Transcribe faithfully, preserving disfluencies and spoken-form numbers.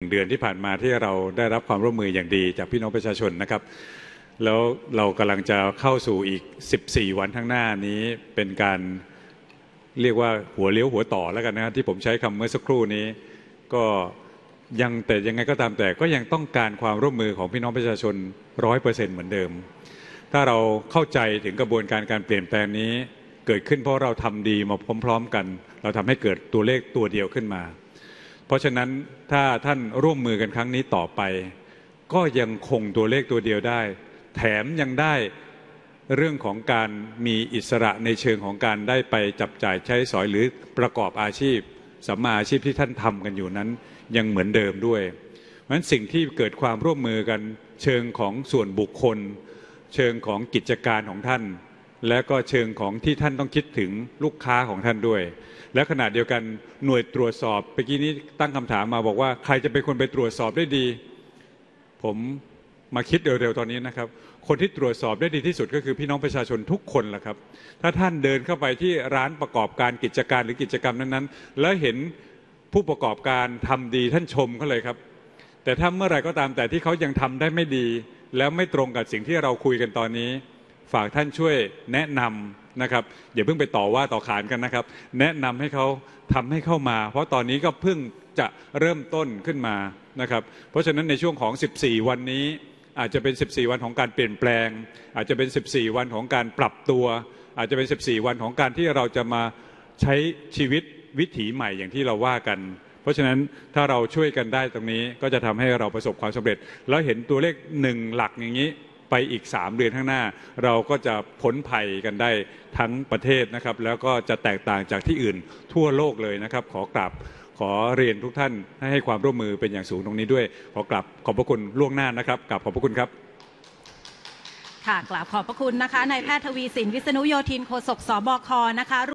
เดือนที่ผ่านมาที่เราได้รับความร่วมมืออย่างดีจากพี่น้องประชาชนนะครับแล้วเรากำลังจะเข้าสู่อีกสิบสี่วันข้างหน้านี้เป็นการเรียกว่าหัวเลี้ยวหัวต่อแล้วกันนะที่ผมใช้คำเมื่อสักครู่นี้ก็ยังแต่ยังไงก็ตามแต่ก็ยังต้องการความร่วมมือของพี่น้องประชาชนร้อยเปอร์เซ็นต์เหมือนเดิมถ้าเราเข้าใจถึงกระบวนการการเปลี่ยนแปลงนี้เกิดขึ้นเพราะเราทำดีมาพร้อมๆกันเราทำให้เกิดตัวเลขตัวเดียวขึ้นมาเพราะฉะนั้นถ้าท่านร่วมมือกันครั้งนี้ต่อไปก็ยังคงตัวเลขตัวเดียวได้แถมยังได้เรื่องของการมีอิสระในเชิงของการได้ไปจับจ่ายใช้สอยหรือประกอบอาชีพสัมมาอาชีพที่ท่านทำกันอยู่นั้นยังเหมือนเดิมด้วยเพราะฉะนั้นสิ่งที่เกิดความร่วมมือกันเชิงของส่วนบุคคลเชิงของกิจการของท่านและก็เชิงของที่ท่านต้องคิดถึงลูกค้าของท่านด้วยและขณะเดียวกันหน่วยตรวจสอบเมื่อกี้นี้ตั้งคำถามมาบอกว่าใครจะเป็นคนไปตรวจสอบได้ดีผมมาคิดเร็วๆตอนนี้นะครับคนที่ตรวจสอบได้ดีที่สุดก็คือพี่น้องประชาชนทุกคนแหละครับถ้าท่านเดินเข้าไปที่ร้านประกอบการกิจการหรือกิจกรรมนั้นๆแล้วเห็นผู้ประกอบการทำดีท่านชมเขาเลยครับแต่ถ้าเมื่อไหร่ก็ตามแต่ที่เขายังทำได้ไม่ดีแล้วไม่ตรงกับสิ่งที่เราคุยกันตอนนี้ฝากท่านช่วยแนะนำนะครับอย่าเพิ่งไปต่อว่าต่อขานกันนะครับแนะนำให้เขาทำให้เข้ามาเพราะตอนนี้ก็เพิ่งจะเริ่มต้นขึ้นมานะครับเพราะฉะนั้นในช่วงของสิบสี่วันนี้อาจจะเป็นสิบสี่วันของการเปลี่ยนแปลงอาจจะเป็นสิบสี่วันของการปรับตัวอาจจะเป็นสิบสี่วันของการที่เราจะมาใช้ชีวิตวิถีใหม่อย่างที่เราว่ากันเพราะฉะนั้นถ้าเราช่วยกันได้ตรงนี้ก็จะทำให้เราประสบความสำเร็จแล้วเห็นตัวเลขหนึ่งหลักอย่างนี้ไปอีกสามเดือนข้างหน้าเราก็จะพ้นภัยกันได้ทั้งประเทศนะครับแล้วก็จะแตกต่างจากที่อื่นทั่วโลกเลยนะครับขอกราบขอเรียนทุกท่านให้ให้ความร่วมมือเป็นอย่างสูงตรงนี้ด้วยขอกราบขอบพระคุณล่วงหน้านะครับกราบขอบพระคุณครับค่ะกราบขอบพระคุณนะคะนายแพทย์ทวีสินวิษณุโยธินโฆษกสบคนะคะ